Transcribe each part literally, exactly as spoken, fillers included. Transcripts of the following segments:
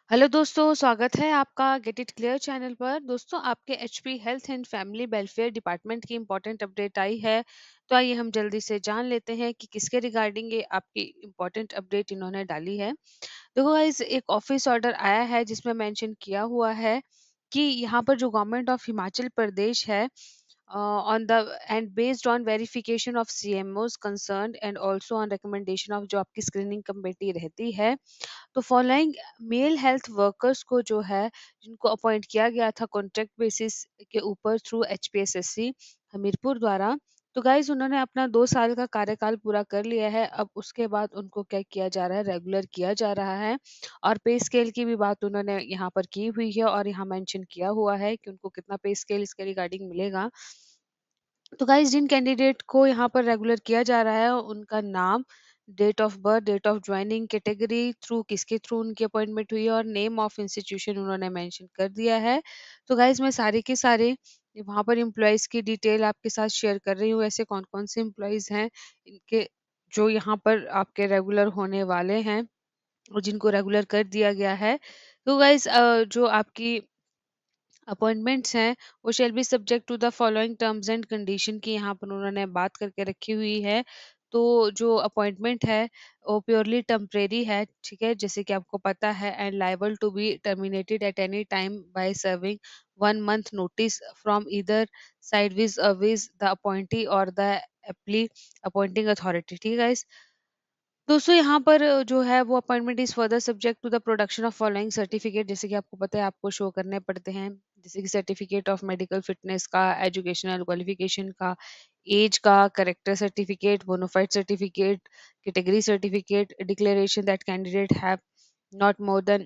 Hello दोस्तों, स्वागत है आपका गेट इट क्लियर चैनल पर। दोस्तों, आपके HP health and family welfare department की इम्पोर्टेंट अपडेट आई है। तो आइए हम जल्दी से जान लेते हैं कि किसके रिगार्डिंग ये आपकी इम्पोर्टेंट अपडेट इन्होंने डाली है। देखो गाइस, एक ऑफिस ऑर्डर आया है जिसमें मेंशन किया हुआ है कि यहाँ पर जो गवर्नमेंट ऑफ हिमाचल प्रदेश है, on the and based on verification of CMOs concern and also on recommendation of जो आपकी स्क्रीनिंग कमेटी रहती है, तो फॉलोइंग मेल हेल्थ वर्कर्स को जो है, जिनको अपॉइंट किया गया था कॉन्ट्रैक्ट बेसिस के ऊपर थ्रू एचपीएसएससी हमीरपुर द्वारा। तो गाइज उन्होंने अपना दो साल का कार्यकाल पूरा कर लिया है। अब उसके बाद उनको क्या किया जा रहा है, रेगुलर किया जा रहा है। और पे स्केल की भी बात उन्होंने यहाँ पर की हुई है और यहाँ मेंशन किया हुआ है कि उनको कितना पे स्केल इसके रिगार्डिंग मिलेगा। तो गाइस, जिन कैंडिडेट को यहाँ पर रेगुलर किया जा रहा है उनका नाम, date of birth, date of joining, category, through किसके थ्रू उनकी अपॉइंटमेंट हुई है और नेम ऑफ इंस्टीट्यूशन उन्होंने मेंशन कर दिया है। तो गाइस, मैं सारे के सारे वहाँ पर एम्प्लॉयज़ की डिटेल आपके साथ शेयर कर रही हूँ। ऐसे कौन-कौन से एम्प्लॉयज़ हैं इनके, जो यहाँ पर आपके रेगुलर होने वाले हैं और जिनको रेगुलर कर दिया गया है। तो गाइस, अ, जो आपकी अपॉइंटमेंट्स हैं, वो shall be subject to the following terms and condition की यहाँ पर उन्होंने बात करके रखी हुई है। तो जो अपॉइंटमेंट है वो प्योरली टेम्परेरी है, ठीक है, जैसे कि आपको पता है, and liable to be terminated at any time by serving one month notice from either side vis vis the appointee और द एप्ली अपॉइंटिंग अथॉरिटी। ठीक है guys? दोस्तों, यहाँ पर अ, जो है वो appointment is further subject to the production of following certificate, जैसे कि आपको पता है आपको शो करने पड़ते हैं, जैसे कि सर्टिफिकेट ऑफ मेडिकल फिटनेस का, एजुकेशनल क्वालिफिकेशन का, एज का, character certificate, bonafide certificate, category certificate, declaration that candidate have not more than,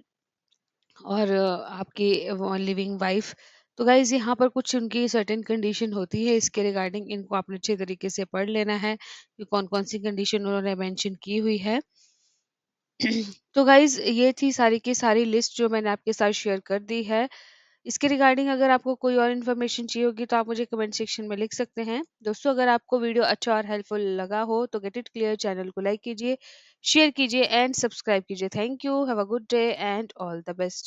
और अ, आपकी लिविंग वाइफ। तो गाइज, यहाँ पर कुछ उनकी सर्टेन कंडीशन होती है, इसके रिगार्डिंग इनको आपने अच्छे तरीके से पढ़ लेना है कि कौन कौन सी कंडीशन उन्होंने मेंशन की हुई है। तो गाइज, ये थी सारी की सारी लिस्ट जो मैंने आपके साथ शेयर कर दी है। इसके रिगार्डिंग अगर आपको कोई और इन्फॉर्मेशन चाहिए होगी तो आप मुझे कमेंट सेक्शन में लिख सकते हैं। दोस्तों, अगर आपको वीडियो अच्छा और हेल्पफुल लगा हो तो गेट इट क्लियर चैनल को लाइक कीजिए, शेयर कीजिए एंड सब्सक्राइब कीजिए। Thank you, have a good day and all the best.